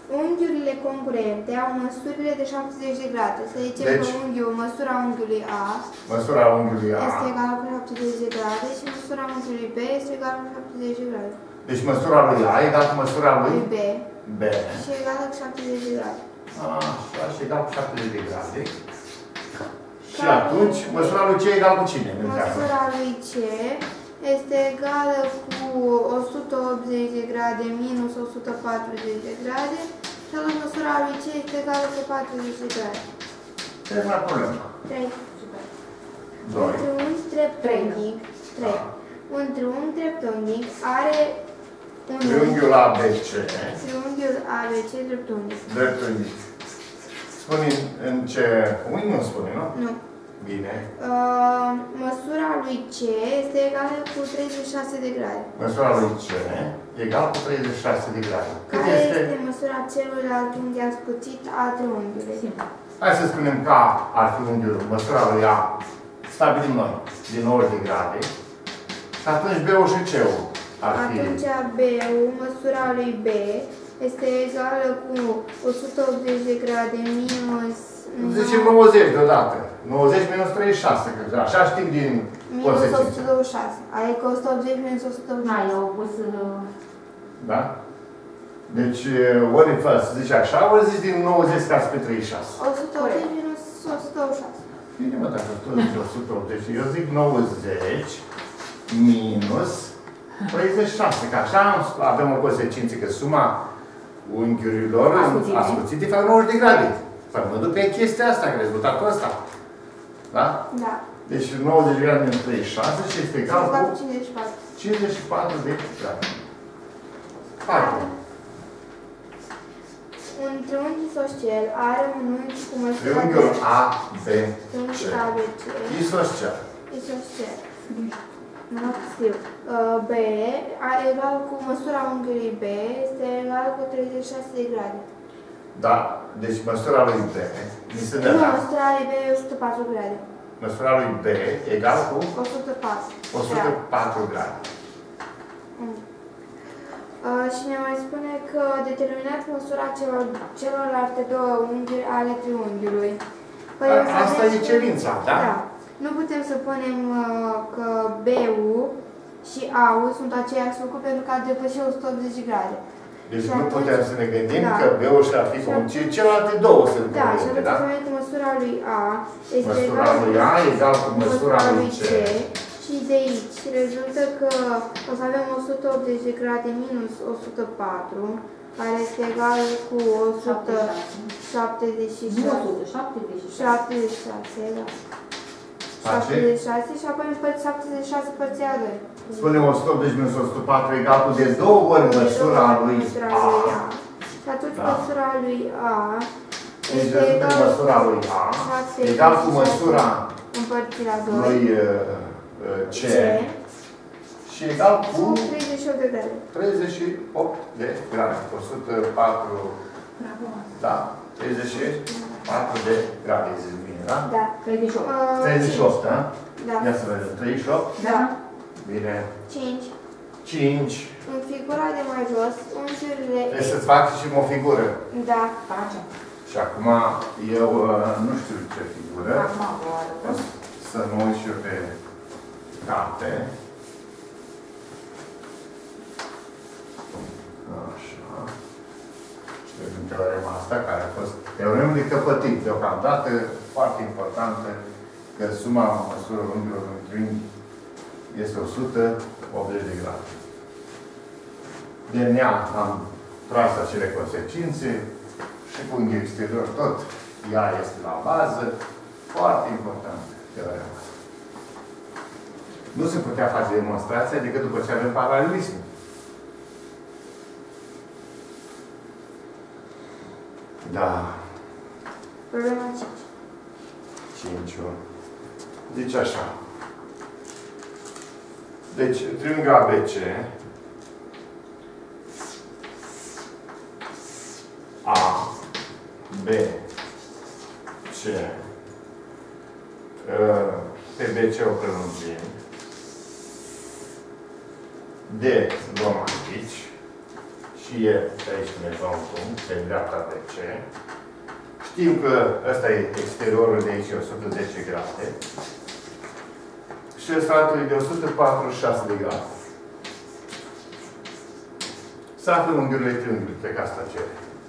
unghiurile congruente au măsurile de 70 de grade. Să zicem Deci, că măsura unghiului A măsura unghiului A. este egală cu 70 de grade și măsura unghiului B este egală cu 70 de grade. Deci măsura lui A egal cu măsura lui B B. și egală cu 70 de grade. Așa, și egal cu 70 de grade. Și atunci, măsura lui C egal cu cine? Măsura lui C este egală cu 180 de grade minus 140 de grade și atunci măsura lui C este egală cu 40 de grade. Prima problemă. 3. 2. Un triunghi dreptunghic, 3. Un triunghi dreptunghic are un Triunghiul ABC. triunghiul ABC dreptunghic. Dreptunghic. Spune în ce unghi nu spune, nu? Nu. Bine. Măsura lui C este egală cu 36 de grade. Măsura lui C egal cu 36 de grade. Cât Care este? este măsura celuilalt unghi ascuțit a triunghiului? Hai să spunem că A ar fi unghiul, măsura lui A, stabilim noi, de 90 de grade. Și atunci B-ul și C-ul ar fi... Atunci B-ul, măsura lui B, este egală cu 180 de grade minus... Zicem 90 deodată. 90 minus 36, că așa știm din minus consecințe. 126. Adică 180 minus 126. Da, eu au pus... Da? Deci, ori să zici așa, ori zici din 90 scazi pe 36. 180 minus 126. Bine, mă, dacă tu zici 180, eu zic 90 minus 36, că așa avem o consecință, că suma unghiurilor ascuțite fac 90 de grade. Să mă duc pe chestia asta, că rezultatul ăsta. Da? Da. Deci 90 de grade minus 36 și este egal cu 54. 54 de grade. 4. Un triunghi isoscel are un unghi cu măsura Triunghiul A, B, C. triunghi ABC. Isoscel. Isoscel. Nu știu. B egal cu măsura unghiului B este egal cu 36 de grade. Da, deci măsura lui B, mi se dă, Nu, da? măsura lui B e 104 grade. Măsura lui B egal cu 104. 104 grade. Și ne mai spune că determinați măsura celorlalte două unghiuri ale triunghiului. Păi Asta e cerința, da? Da. Nu putem să punem că B-ul și A-ul sunt aceiași lucru pentru că ar depăși 180 de grade. Deci Și nu atunci- putem să ne gândim da. că B-ul și ar fi comun, ci celelalte două sunt Da, și comune, atunci da? să vedem că măsura lui A este Măsura egală lui A egal cu măsura lui C. și de aici rezultă că o să avem 180 de grade minus 104, care este egal cu 176. Nu 176. 76, da. Face? 76 și apoi împărți 76 părția 2. Spunem 180 minus 104 egal cu de două ori măsura lui A. Și atunci Da. măsura lui A Deci este rezultă egal măsura lui A 76 egal cu măsura împărțit la 2 lui C și egal cu 38 de grade. 38 de grade. 104, Bravo. da? 34 de grade, zic bine, da? Da. 38. 38, da? Da. Ia să vedem. 38? Da. Bine. 5. 5. În figura de mai jos, unghiurile... Trebuie să-ți fac și o figură. Da. Facem. Și acum eu nu știu ce figură. Acum vă arătăm. Să mă uit și eu pe carte. Așa. Vedem teorema asta, care a fost teoremă de căpătit. Deocamdată, foarte importantă, că suma măsurilor unghiurilor în triunghi este 180 de grade. Din ea am tras acele consecințe și cu unghiul exterior tot. Ea este la bază. Foarte importantă teorema asta. Nu se putea face demonstrația decât după ce avem paralelism. Da. Problema 5. 5. Deci așa. Deci, triunghiul ABC A, B, C, pe BC o prelungim, D luăm aici și fie aici undeva un punct, pe dreapta de C. Știm că ăsta e exteriorul de aici, 110 grade. Și ăsta altul e de 146 de grade. Să aflăm unghiurile triunghiului, pe asta cere.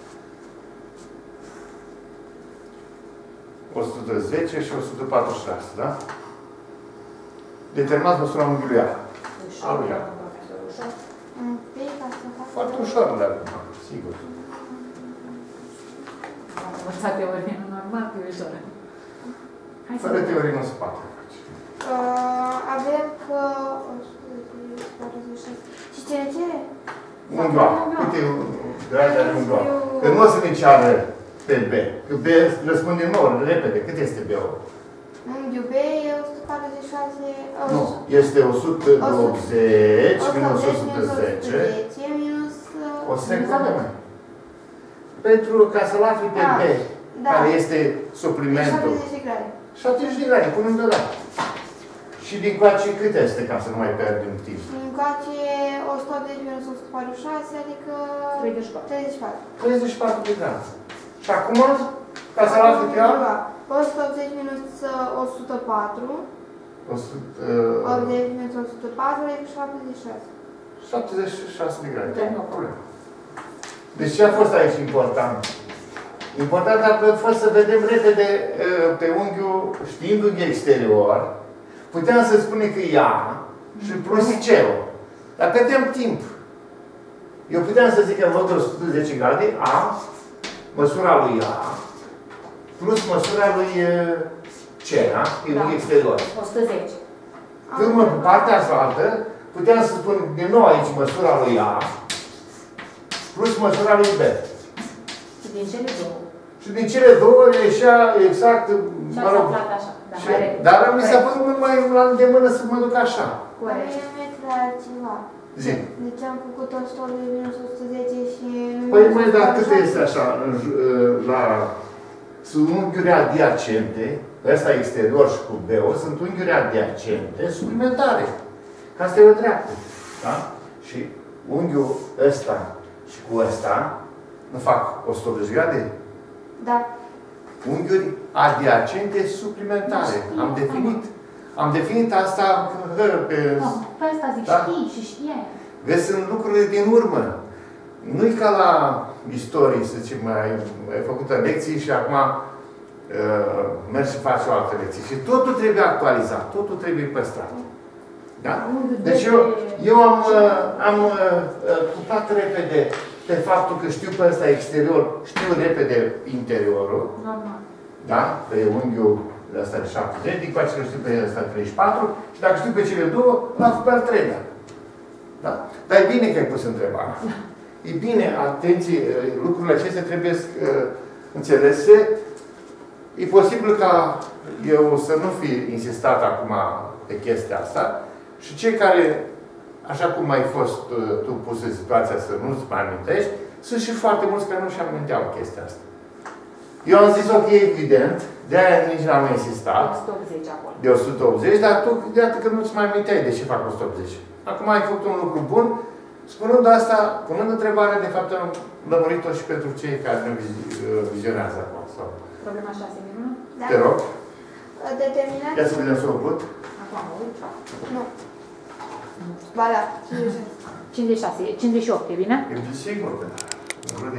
110 și 146, da? Determinați măsura unghiului A. Ușor, Aluia. profesor, ușor. Un pic, ca să fac... Foarte ușor, dar sigur. Am învățat teorie normal, că e ușor. Hai să Fără vedem. teorie nu se poate face. Avem că... 146. Și ce ne cere? Unghiul A. Câte grade are unghiul A? Că nu o să ne ceară pe B. Că B răspunde nouă, repede. Cât este B-ul? Unghiul B e 146... Nu. Este 180 minus 110. Minus... O secundă mai. Pentru ca să-l afli pe B, care este suplimentul. 70 de grade. 70 de grade, punem deodată. Și din coace cât este, ca să nu mai pierdem timp? Din coace 180 minus 146, adică... 34. 34. 34 de grade. Și acum, ca să-l afli pe A, 180 minus 104. 80 minus 104, adică 76. 76 de grade. Da. Nu problemă. Deci ce a fost aici important? Important a fost să vedem repede pe unghiul, știind unghiul exterior, puteam să spunem că e A și plus C-ul. Dar pierdem timp. Eu puteam să zic că în loc de 110 grade, A, măsura lui A, plus măsura lui C, da? E unghiul exterior. 110. Când mă pe partea altă, puteam să spun din nou aici măsura lui A, plus măsura lui B. Și din cele două. Și din cele două ieșea exact, Și mă rog, ați aflat așa. Da, și, mai repede. dar mi s-a părut mult mai la îndemână să mă duc așa. Corect. Dar mie mi-e clar ceva. Zi. Deci am făcut 180 minus 110 și... Păi mai, dar cât este așa, la... Sunt unghiuri adiacente, ăsta exterior și cu B-ul, sunt unghiuri adiacente, suplimentare. Că asta e o dreaptă. Da? Și unghiul ăsta și cu ăsta nu fac 180 grade? Da. Unghiuri adiacente suplimentare. Am definit asta pe... Pe asta zic, Da? știi și știe. Vezi, sunt lucrurile din urmă. Nu-i ca la istorie, să zicem, ai făcut lecții și acum mergi și faci o altă lecție. Și totul trebuie actualizat, totul trebuie păstrat. Da? Deci eu am pupat repede pe faptul că știu pe ăsta exterior, știu repede interiorul. Normal. Da? Pe unghiul ăsta de 70, din coace că știu pe ăsta de 34 și dacă știu pe cele două, l-am făcut pe al treilea. Da? Dar e bine că ai pus întrebarea. E bine, atenție, lucrurile acestea trebuie înțelese. E posibil ca eu să nu fi insistat acum pe chestia asta și cei care, așa cum ai fost tu pus în situația să nu-ți mai amintești, sunt și foarte mulți care nu-și aminteau chestia asta. Eu am zis, ok, evident, de-aia nici n-am insistat. 180 acolo. De 180, dar tu, iată că nu-ți mai aminteai de ce fac 180. Acum ai făcut un lucru bun, spunând asta, punând întrebarea, de fapt am lămurit-o și pentru cei care ne vizionează acum. Sau... Problema 6, minună? Da? Te rog. Determinați... Ia să vedem să o put. Acum am uit. Nu. Ba da, 56, 58, e bine? E sigur că da.